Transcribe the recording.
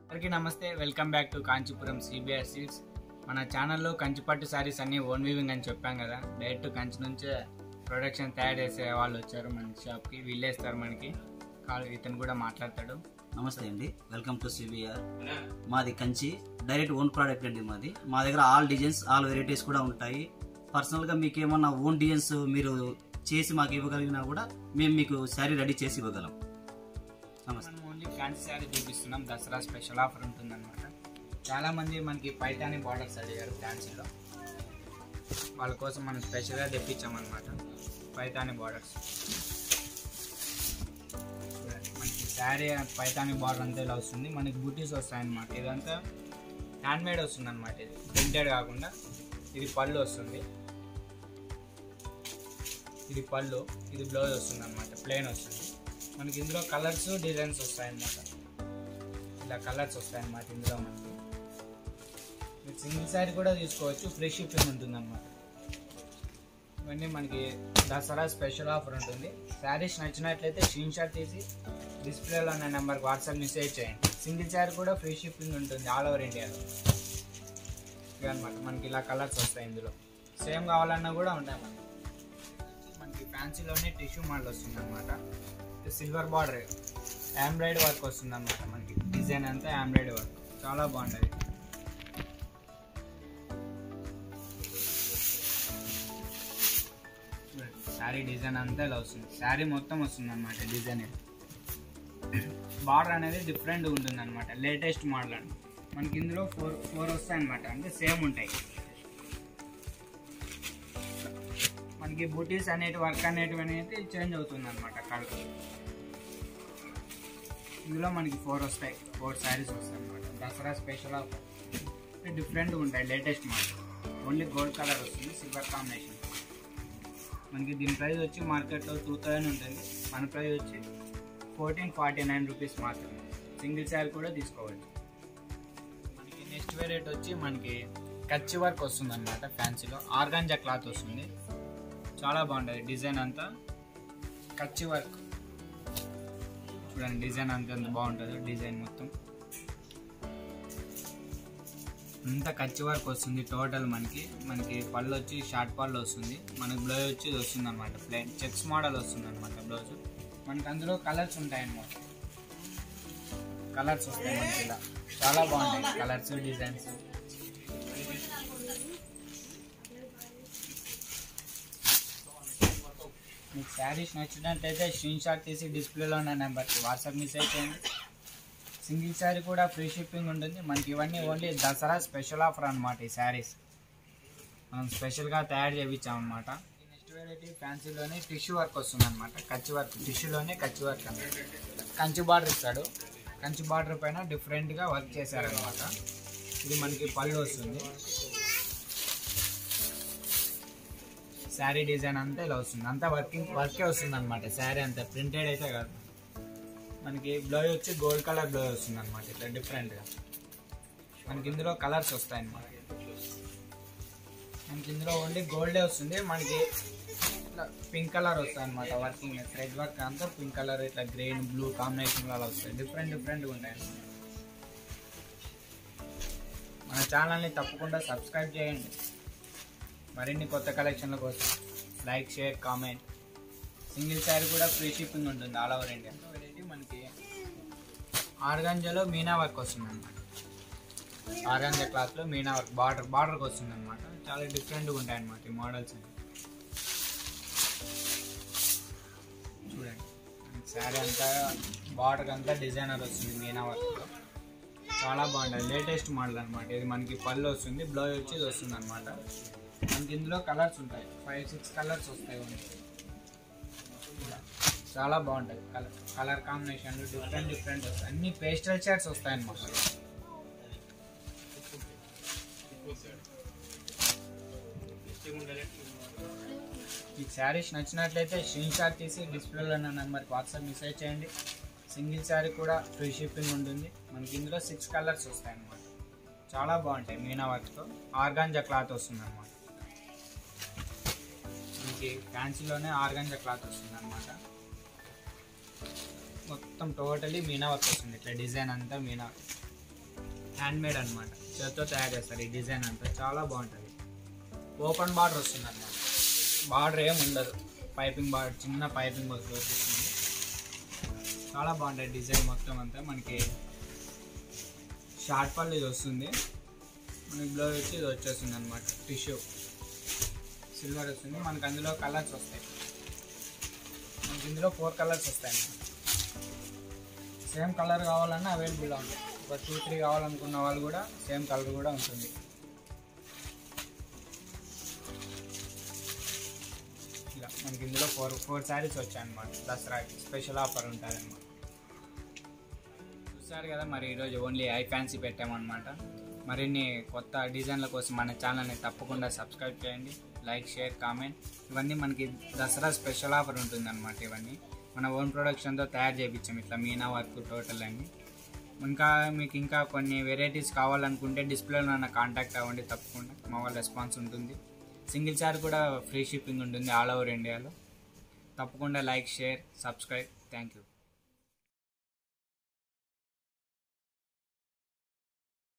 అందరికీ నమస్తే, welcome back to Kanchipuram CBR seeds. మన ఛానల్లో కంచిపట్టు శారీస్ అన్ని ఓన్ వీవింగ్ అని చెప్పాం కదా. డైరెక్ట్ కంచి నుంచే ప్రొడక్షన్ తయారు చేసే వాళ్ళు వచ్చారు మన షాప్కి. వీళ్ళేస్తారు మనకి. ఇతను కూడా మాట్లాడతాడు. నమస్తే అండి, వెల్కమ్ టు సిబిఆర్. మాది కంచి డైరెక్ట్ ఓన్ ప్రోడక్ట్ అండి మాది. మా దగ్గర ఆల్ డిజైన్స్ ఆల్ వెరైటీస్ కూడా ఉంటాయి. పర్సనల్గా మీకు ఏమన్నా ఓన్ డిజైన్స్ మీరు చేసి మాకు ఇవ్వగలిగినా కూడా మేము మీకు శారీ రెడీ చేసి ఇవ్వగలం. మనం ఓన్లీ ఫ్యాన్సీ శారీ చూపిస్తున్నాం. దసరా స్పెషల్ ఆఫర్ ఉంటుందన్నమాట. చాలామంది మనకి పైతాని బార్డర్స్ అడిగారు ఫ్యాన్సీలో. వాళ్ళ కోసం మనం స్పెషల్గా తెప్పించామన్నమాట పైతాని బార్డర్స్. మనకి శారీ పైతాని బార్డర్ అంతా ఇలా వస్తుంది. మనకి బూటీస్ వస్తాయన్నమాట. ఇదంతా హ్యాండ్ మేడ్ వస్తుంది అనమాట. ఇది ప్రింటెడ్ కాకుండా. ఇది పళ్ళు వస్తుంది, ఇది పళ్ళు, ఇది బ్లౌజ్ వస్తుంది అనమాట. ప్లెయిన్ వస్తుంది. మనకి ఇందులో కలర్స్ డిజైన్స్ వస్తాయన్నమాట. ఇలా కలర్స్ వస్తాయన్నమాట ఇందులో. మనకి మీరు సింగిల్ శారీ కూడా తీసుకోవచ్చు, ఫ్రీ షిప్పింగ్ ఉంటుందన్నమాట. ఇవన్నీ మనకి దసరా స్పెషల్ ఆఫర్ ఉంటుంది. శారీస్ నచ్చినట్లయితే స్క్రీన్ షాట్ తీసి డిస్ప్లేలో ఉన్న నెంబర్కి వాట్సాప్ మెసేజ్ చేయండి. సింగిల్ శారీ కూడా ఫ్రీ షిప్పింగ్ ఉంటుంది ఆల్ ఓవర్ ఇండియాలో. ఇవన్నమాట మనకి ఇలా కలర్స్ వస్తాయి. ఇందులో సేమ్ కావాలన్నా కూడా ఉంటాయి. మనకి ఫ్యాన్సీలోనే టిష్యూ మోడల్ వస్తుంది అనమాట. సిల్వర్ బార్డర్ ఎంబ్రాయిడరీ వర్క్ వస్తుంది అనమాట. మనకి డిజైన్ అంతా ఎంబ్రాయిడరీ వర్క్ చాలా బాగుంటుంది. శారీ డిజైన్ అంతా ఇలా వస్తుంది. శారీ మొత్తం వస్తుంది అనమాట డిజైన్. బార్డర్ అనేది డిఫరెంట్ ఉంటుంది అనమాట. లేటెస్ట్ మోడల్ అండి. మనకి ఇందులో ఫోర్ వస్తాయి అనమాట. అంటే సేమ్ ఉంటాయి. మనకి బూటీస్ అనేటివి వర్క్ అనేటివి అనేది చేంజ్ అవుతుంది అనమాట. కలర్ ఇందులో మనకి 4 వస్తాయి. 4 శారీస్ వస్తాయి అనమాట. Dasara special offer. డిఫరెంట్గా ఉంటాయి. Latest model. Only gold colour వస్తుంది, సిల్వర్ కాంబినేషన్. మనకి దీని ప్రైస్ వచ్చి మార్కెట్లో 2000 ఉంటుంది. మన ప్రైస్ వచ్చి 1449 రూపీస్ మాత్రమే. సింగిల్ శారీ కూడా తీసుకోవచ్చు. మనకి నెక్స్ట్ వెరైటీ వచ్చి మనకి కచ్చి వర్క్ వస్తుంది అనమాట. ఫ్యాన్సీలో ఆర్గాంజా క్లాత్ వస్తుంది. చాలా బాగుంటుంది. డిజైన్ అంతా కచ్చి వర్క్ చూడండి. డిజైన్ అంతా ఎంత బాగుంటుంది. డిజైన్ మొత్తం అంతా కచ్చి వర్క్ వస్తుంది. టోటల్ మనకి పళ్ళు వచ్చి షార్ట్ పళ్ళు వస్తుంది. మనకి బ్లౌజ్ వచ్చి వస్తుంది అనమాట. ప్లెయిన్ చెక్స్ మోడల్ వస్తుంది అనమాట బ్లౌజ్. మనకి అందులో కలర్స్ ఉంటాయి అన్నమాట. కలర్స్ వస్తాయి మనకి ఇలా. చాలా బాగుంటాయి కలర్స్, డిజైన్స్. మీకు శారీస్ నచ్చినట్లయితే స్క్రీన్ షాట్ తీసి డిస్ప్లేలో ఉన్న నెంబర్కి వాట్సాప్ మెసేజ్ చేయండి. సింగిల్ శారీ కూడా ఫ్రీ షిప్పింగ్ ఉంటుంది. మనకి ఇవన్నీ ఓన్లీ దసరా స్పెషల్ ఆఫర్ అనమాట. ఈ శారీస్ మనం స్పెషల్గా తయారు చేయించామన్నమాట. నెక్స్ట్ వెరైటీ ఫ్యాన్సీలోనే టిష్యూ వర్క్ వస్తుంది అనమాట. కచ్చి వర్క్. టిష్యూలోనే కచ్చి వర్క్ అనమాట. కంచి బార్డర్ ఇస్తాడు. కంచి బార్డర్ పైన డిఫరెంట్గా వర్క్ చేశారనమాట. ఇది మనకి పళ్ళు వస్తుంది. శారీ డిజైన్ అంతా ఇలా వస్తుంది. అంతా వర్కే వస్తుంది అనమాట. శారీ అంతా ప్రింటెడ్ అయితే కాదు. మనకి బ్లౌజ్ వచ్చి గోల్డ్ కలర్ బ్లౌజ్ వస్తుంది అనమాట. ఇట్లా డిఫరెంట్గా మనకి ఇందులో కలర్స్ వస్తాయి అన్నమాట. మనకి ఇందులో ఓన్లీ గోల్డే వస్తుంది. మనకి ఇట్లా పింక్ కలర్ వస్తాయి అనమాట. వర్కింగ్ థ్రెడ్ వర్క్ అంతా పింక్ కలర్, ఇట్లా గ్రీన్ బ్లూ కాంబినేషన్ అలా వస్తాయి. డిఫరెంట్గా ఉంటాయి అన్నమాట. మన ఛానల్ని తప్పకుండా సబ్స్క్రైబ్ చేయండి. మరిన్ని కొత్త కలెక్షన్ల కోసం like, share, comment. Single sari కూడా ఫ్రీ షిప్పింగ్ ఉంటుంది ఆల్ ఓవర్ ఇండియా. వెరైటీ మనకి ఆర్గాంజాలో మీనా వర్క్ వస్తుంది అనమాట. ఆర్గాంజా క్లాత్లో మీనా వర్క్ బార్డర్కి వస్తుంది అనమాట. చాలా డిఫరెంట్గా ఉంటాయి అన్నమాట ఈ మోడల్స్ అన్ని. చూడండి శారీ అంతా బార్డర్ అంతా డిజైనర్ వస్తుంది మీనా వర్క్లో. చాలా బాగుంటుంది. లేటెస్ట్ మోడల్ అనమాట. ఇది మనకి పళ్ళు వస్తుంది. బ్లౌజ్ వచ్చి ఇది వస్తుంది అనమాట. మనకి ఇందులో కలర్స్ ఉంటాయి. 5-6 కలర్స్ వస్తాయి. చాలా బాగుంటుంది. కలర్ కాంబినేషన్లు డిఫరెంట్ వస్తాయి. అన్ని పేస్టల్ షేడ్స్ వస్తాయి అన్నమాట. మీకు శారీస్ నచ్చినట్లయితే స్క్రీన్ షాట్ తీసి డిస్ప్లేలో ఉన్న నెంబర్కి వాట్సాప్ మెసేజ్ చేయండి. సింగిల్ శారీ కూడా ఫ్రీ షిప్పింగ్ ఉంటుంది. మనకి ఇందులో 6 కలర్స్ వస్తాయి అన్నమాట. చాలా బాగుంటాయి. మీనా వర్క్తో ఆర్గాంజా క్లాత్ వస్తుంది అనమాట. మనకి ఫ్యాన్సీలోనే ఆర్గాంజా క్లాత్ వస్తుంది అనమాట. మొత్తం టోటలీ మీనా వర్క్ వస్తుంది. ఇట్లా డిజైన్ అంతా మీనా హ్యాండ్ మేడ్ అనమాట, చేతితో తయారు చేస్తారు. ఈ డిజైన్ అంతా చాలా బాగుంటుంది. ఓపెన్ బార్డర్ వస్తుంది అనమాట, బార్డర్ ఏం ఉండదు, పైపింగ్ బార్డర్, చిన్న పైపింగ్ వస్తుంది. చాలా బాగుంటుంది డిజైన్ మొత్తం అంతా. మనకి షార్ట్ పళ్ళు ఇది వస్తుంది, మనకి బ్లౌజ్ వచ్చి ఇది వచ్చేస్తుంది అనమాట. టిష్యూ సిల్వర్ వస్తుంది. మనకి అందులో కలర్స్ వస్తాయి. మనకి ఇందులో 4 కలర్స్ వస్తాయి అన్నమాట. సేమ్ కలర్ కావాలన్నా అవైలబుల్గా ఉంటుంది. ఒక 2-3 కావాలనుకున్న వాళ్ళు కూడా సేమ్ కలర్ కూడా ఉంటుంది. ఇలా మనకి ఇందులో 4 శారీస్ వచ్చాయి అన్నమాట. దసరాకి స్పెషల్ ఆఫర్ ఉంటుంది అన్నమాట. చూసారు కదా, మరి ఈరోజు ఓన్లీ ఐ ఫ్యాన్సీ పెట్టామన్నమాట. మరిన్ని కొత్త డిజైన్ల కోసం మన ఛానల్ని తప్పకుండా సబ్స్క్రైబ్ చేయండి. Like, share, comment. ఇవన్నీ మనకి దసరా స్పెషల్ ఆఫర్ ఉంటుందన్నమాట. ఇవన్నీ మన ఓన్ ప్రొడక్షన్తో తయారు చేయించాం, ఇట్లా మీనా వర్క్ టోటల్ అన్ని. మీకు ఇంకా కొన్ని వెరైటీస్ కావాలనుకుంటే డిస్ప్లేలో నన్ను కాంటాక్ట్ అవ్వండి, తప్పకుండా మా వాళ్ళ రెస్పాన్స్ ఉంటుంది. సింగిల్ చార్జ్ కూడా ఫ్రీ షిప్పింగ్ ఉంటుంది ఆల్ ఓవర్ ఇండియాలో. తప్పకుండా like, share, subscribe. Thank you.